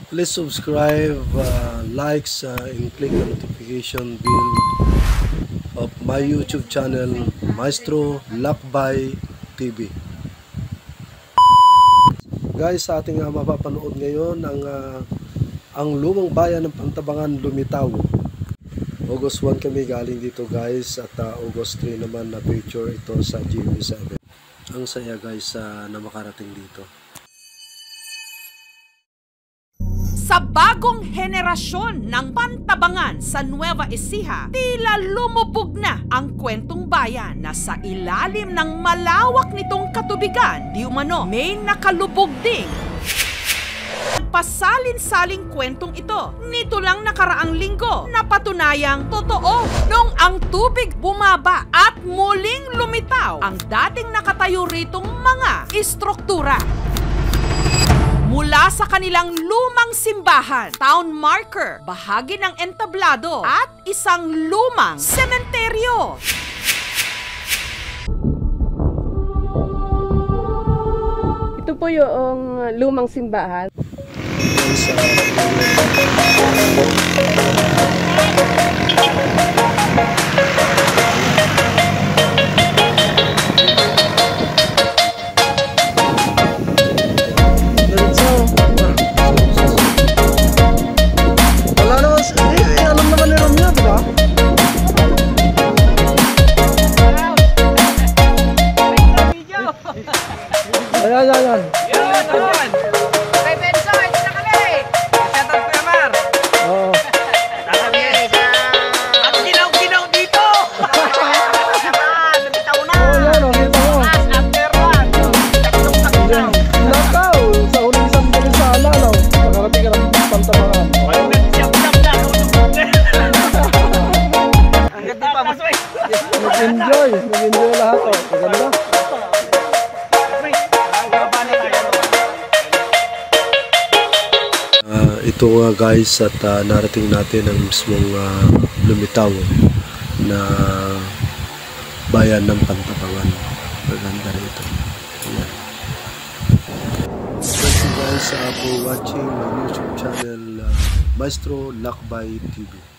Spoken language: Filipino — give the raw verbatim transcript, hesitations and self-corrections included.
please subscribe, uh, likes, uh, and click the notification bell of my YouTube channel, Maestro Lakbay T V. Guys, sa ating uh, mapapanood ngayon ang uh, ang lumang bayan ng Pantabangan, Lumitaw. August one kami galing dito guys, at uh, August three naman na picture ito sa G M seven. Ang saya guys uh, na makarating dito. Sa bagong henerasyon ng Pantabangan sa Nueva Ecija, tila lumubog na ang kwentong bayan na sa ilalim ng malawak nitong katubigan, di umano may nakalubog ding pasalin-saling kwentong ito. Nito lang nakaraang linggo, napatunayang totoo nung ang tubig bumaba at muling lumitaw ang dating nakatayo ritong mga istruktura. Mula sa kanilang lumang simbahan, town marker, bahagi ng entablado at isang lumang sementeryo. Ito po yung lumang simbahan. Ayan, ayan, ayan. Yun, ayan. Kay Benzo, ito na kami. Shoutout ko Yamar. Oo. Sasabihin. At ginaw-ginaw dito. Lumitaw na. Oo, yan, o. Kita mo. As after one. Tatlong takinaw. Nakaw, sa huling isang galing sa ala, no? Makarating ka ng Pantabangan. Walang nag-jump-jump na. Ang ganda pa. Nag-enjoy. Nag-enjoy lahat, o. Maganda. Uh, ito nga guys, at uh, narating natin ang mismong uh, Lumitaw na bayan ng Pantabangan. Maganda rito. Ayan. Thank you guys uh, for watching my YouTube channel, uh, Maestro Lakbay T V.